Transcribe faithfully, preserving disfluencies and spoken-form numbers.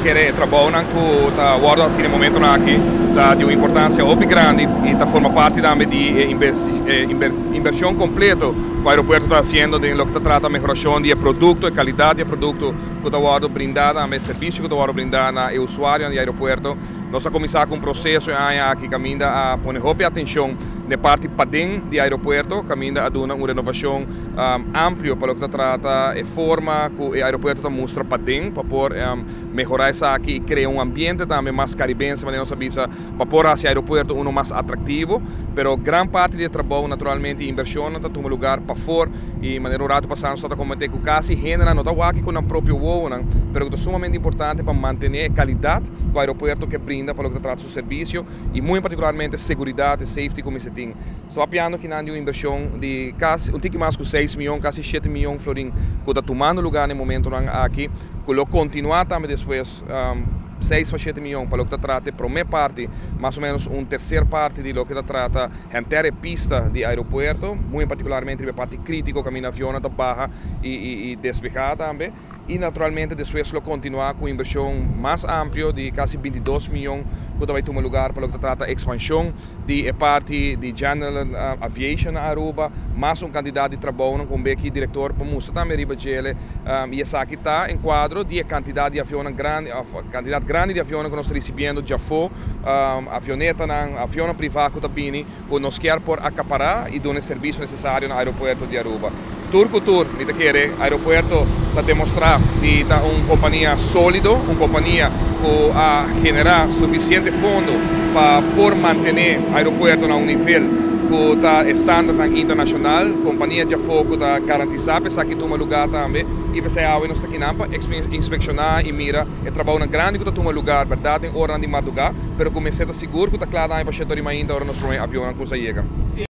querer trabalhar com tá guarda assim no momento aqui tá de uma importância muito grande e tá forma parte também de inversão completa que o aeroporto está fazendo em lo que trata melhoração de produto e qualidade de produto que está guarda brindada também serviço que está guarda brindada ao usuário do aeroporto. Nós começamos com um processo que caminha a pôr muita atenção na parte para dentro do aeroporto, caminha a dar uma renovação um, ampla para o que trata e forma que o aeroporto mostra para dentro, para poder um, melhorar isso aqui e criar um ambiente também mais caribense, mas não sabia para pôr esse aeroporto um mais atrativo, mas grande parte do trabalho, naturalmente, inversão está tomando lugar para fora e de maneira rata passando está comentando que quase genera não está aqui com o próprio voo, mas é sumamente importante para manter a qualidade do aeroporto que brinda para o que trata do serviço e muito particularmente segurança e safety como se tem. Estou apiando que não uma inversão de quase um pouco mais que seis milhões, quase sete milhões de florins que está tomando lugar no momento aqui, que lo continuar também depois um, seis a sete milhões para o que trata, para a minha parte, mais ou menos uma terceira parte de lo que trata a inteira pista de aeroporto, muito particularmente a parte crítica, caminho avião da barra e, e, e despejar também. E naturalmente depois lo continuar com inversão mais ampla de quase vinte e dois milhões que vai tomar lugar para o que trata a expansão de parte de General Aviation na Aruba, mais um candidato de trabalho com o diretor para mostrar também riba dele um, e essa aqui está em quadro de quantidade de aviões grande, quantidade grande de aviões que nós estamos recebendo já foi um, avioneta, avião privado também que nós queremos por acaparar e dar o serviço necessário no aeroporto de Aruba. Tour com tour, kita quer aeroporto para demonstrar que está uma companhia sólida, uma companhia que a generar suficiente fundo para por manter o aeroporto a um nível que está estándar internacional, companhia de foco está garantizar para que toma lugar também e para sair nós está aqui para inspecionar e mira e trabalho grande que toma lugar, verdade, em hora de madrugada, mas comecei a seguro que está claro para chegar ainda hora nós avião que chega.